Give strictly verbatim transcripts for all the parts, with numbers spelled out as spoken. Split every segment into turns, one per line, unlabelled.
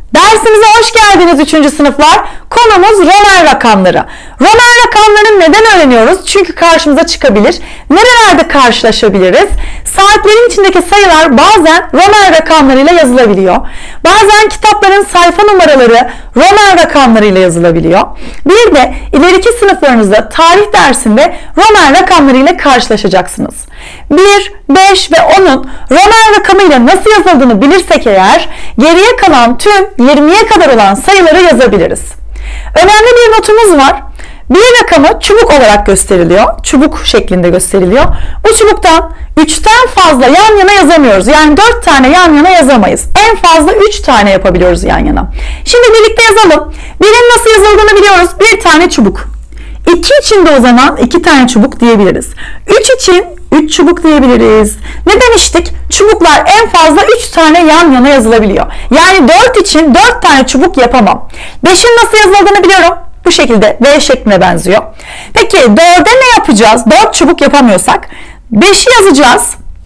Dersimize hoş geldiniz üçüncü sınıflar. Konumuz Roman rakamları. Roman rakamlarını neden öğreniyoruz? Çünkü karşımıza çıkabilir. Nerelerde karşılaşabiliriz? Saatlerin içindeki sayılar bazen Roman rakamlarıyla yazılabiliyor. Bazen kitapların sayfa numaraları Roman rakamlarıyla yazılabiliyor. Bir de ileriki sınıflarınızda tarih dersinde Roman rakamlarıyla karşılaşacaksınız. bir, beş ve onun Roman rakamıyla nasıl yazıldığını bilirsek eğer geriye kalan tüm yirmiye kadar olan sayıları yazabiliriz. Önemli bir notumuz var. Bir rakamı çubuk olarak gösteriliyor. Çubuk şeklinde gösteriliyor. Bu çubuktan üçten fazla yan yana yazamıyoruz. Yani dört tane yan yana yazamayız. En fazla üç tane yapabiliyoruz yan yana. Şimdi birlikte yazalım. Birin nasıl yazıldığını biliyoruz. Bir tane çubuk. iki için de o zaman iki tane çubuk diyebiliriz. üç için üç çubuk diyebiliriz. Ne demiştik? Çubuklar en fazla üç tane yan yana yazılabiliyor. Yani dört için dört tane çubuk yapamam. beşin nasıl yazıldığını biliyorum. Bu şekilde V şekline benziyor. Peki dörde ne yapacağız? dört çubuk yapamıyorsak beşi yazacağız.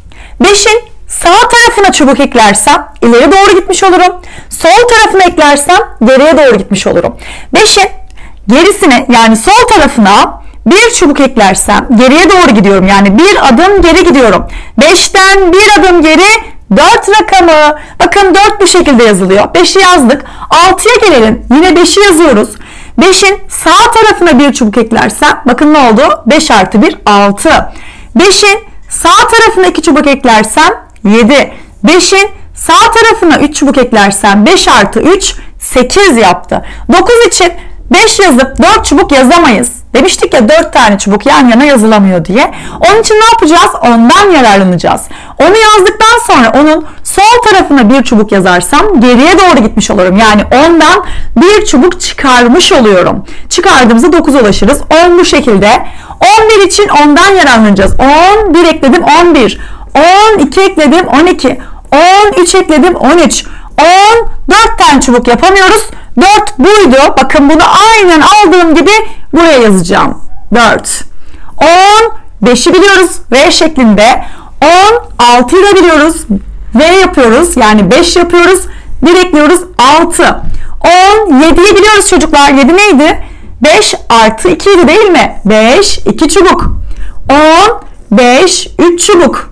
beşin sağ tarafına çubuk eklersem ileri doğru gitmiş olurum. Sol tarafına eklersem geriye doğru gitmiş olurum. beşin gerisine yani sol tarafına bir çubuk eklersem geriye doğru gidiyorum. Yani bir adım geri gidiyorum. beşten bir adım geri dört rakamı. Bakın dört bu şekilde yazılıyor. beşi yazdık. altıya gelelim. Yine beşi yazıyoruz. beşin sağ tarafına bir çubuk eklersem bakın ne oldu? beş artı bir altı. beşin sağ tarafına iki çubuk eklersem yedi. beşin sağ tarafına üç çubuk eklersem beş artı üç sekiz yaptı. dokuz için beş yazıp dört çubuk yazamayız. Demiştik ya dört tane çubuk yan yana yazılamıyor diye. Onun için ne yapacağız? Ondan yararlanacağız. Onu yazdıktan sonra onun sol tarafına bir çubuk yazarsam geriye doğru gitmiş olurum. Yani ondan bir çubuk çıkarmış oluyorum. Çıkardığımızda dokuza ulaşırız. on bu şekilde. on bir için ondan yararlanacağız. on bir ekledim on bir. on iki ekledim on iki. on üç ekledim on üç. on dört tane çubuk yapamıyoruz. dört buydu. Bakın bunu aynen aldığım gibi buraya yazacağım. dört. on beşi biliyoruz. V şeklinde. on altıyı da biliyoruz. V yapıyoruz. Yani beş yapıyoruz. bir ekliyoruz. altı. on yediyi biliyoruz çocuklar. yedi neydi? beş artı iki idi değil mi? beş, iki çubuk. on, beş, üç çubuk.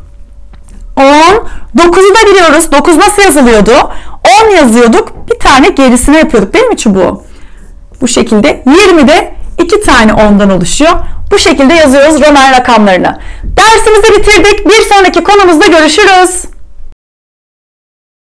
on, dokuzu da biliyoruz. dokuz nasıl yazılıyordu? on yazıyorduk. Bir tane gerisine yapıyorduk değil mi çubuğu? Bu şekilde. yirmide iki tane ondan oluşuyor. Bu şekilde yazıyoruz Roman rakamlarını. Dersimizi bitirdik. Bir sonraki konumuzda görüşürüz.